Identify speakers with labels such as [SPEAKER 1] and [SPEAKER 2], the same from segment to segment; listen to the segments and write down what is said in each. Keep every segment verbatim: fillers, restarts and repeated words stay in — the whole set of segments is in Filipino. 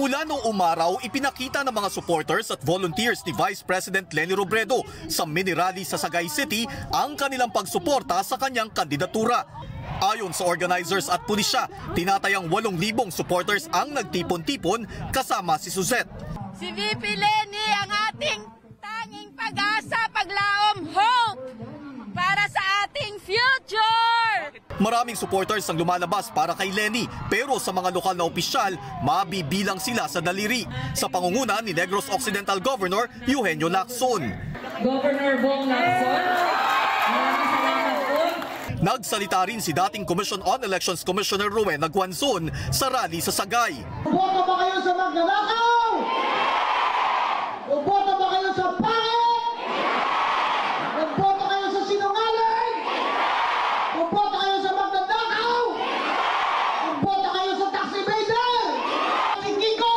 [SPEAKER 1] Mula noong umaraw, ipinakita ng mga supporters at volunteers ni Vice President Leni Robredo sa mini rally sa Sagay City ang kanilang pagsuporta sa kanyang kandidatura. Ayon sa organizers at pulisya, tinatayang walong libong supporters ang nagtipon-tipon kasama si Suzette.
[SPEAKER 2] Si V P Leni ang ating tanging pag-asa, paglaom, hope para sa ating future!
[SPEAKER 1] Maraming supporters ang lumalabas para kay Leni, pero sa mga lokal na opisyal, mabibilang sila sa daliri. Sa pangunguna ni Negros Occidental Governor Eugenio Lacson.
[SPEAKER 3] Governor Bong Lacson, maraming salamat po.
[SPEAKER 1] Nagsalita rin si dating Commission on Elections Commissioner Rowena Guanzon sa rally sa Sagay.
[SPEAKER 4] Boto ba kayo sa magnanakaw? O boto ba kayo sa pangit? Nagboto kayo sa sinungaling? O boto kayo sa magnanakaw? O boto kayo sa tax evader? Hindi ko!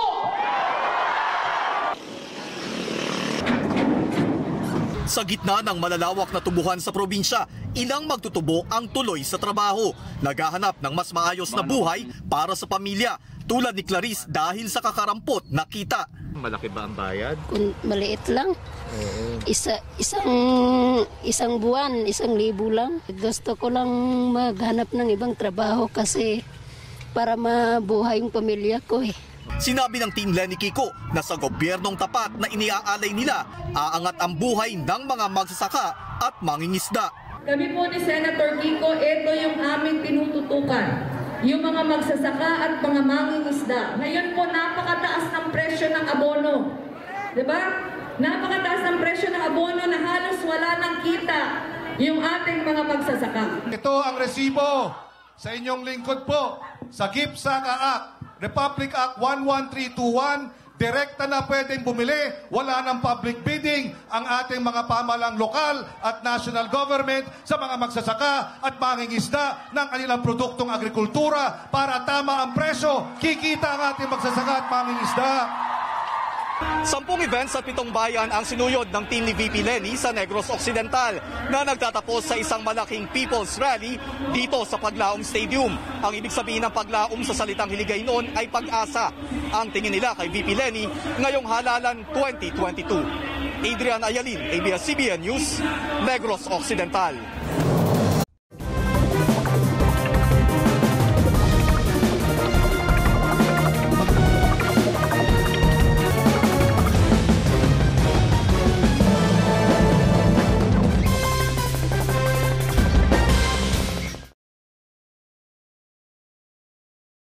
[SPEAKER 1] Sa gitna ng malalawak na tubuhan sa probinsya, ilang magtutubo ang tuloy sa trabaho. Naghahanap ng mas maayos na buhay para sa pamilya, tulad ni Clarice dahil sa kakarampot na kita.
[SPEAKER 5] Malaki ba ang bayad?
[SPEAKER 6] Kung maliit lang.
[SPEAKER 5] Oo.
[SPEAKER 6] Isa, isang, isang buwan, isang libo lang. Gusto ko lang maghanap ng ibang trabaho kasi para mabuhay yung pamilya ko eh.
[SPEAKER 1] Sinabi ng Team Leni Kiko na sa gobyernong tapat na iniaalay nila, aangat ang buhay ng mga magsasaka at mangingisda.
[SPEAKER 3] Kami po ni Senator Kiko, ito yung aming tinututukan. Yung mga magsasaka at mga mangingisda. Ngayon po, napakataas ng presyo ng abono. Diba? Napakataas ng presyo ng abono na halos wala nang kita yung ating mga magsasaka.
[SPEAKER 7] Ito ang resibo sa inyong lingkod po sa GIPSACA Act, Republic Act one one three two one. Direkta na pwedeng bumili, wala ng public bidding ang ating mga pamahalang lokal at national government sa mga magsasaka at mangingisda ng kanilang produktong agrikultura para tama ang presyo, kikita ang ating magsasaka at mangingisda.
[SPEAKER 1] Sampung events at pitong bayan ang sinuyod ng team ni V P Leni sa Negros Occidental na nagtatapos sa isang malaking people's rally dito sa Paglaom Stadium. Ang ibig sabihin ng Paglaom sa salitang Hiligay noon ay pag-asa. Ang tingin nila kay V P Leni ngayong halalan twenty twenty-two. Adrian Ayalin, A B S C B N News, Negros Occidental.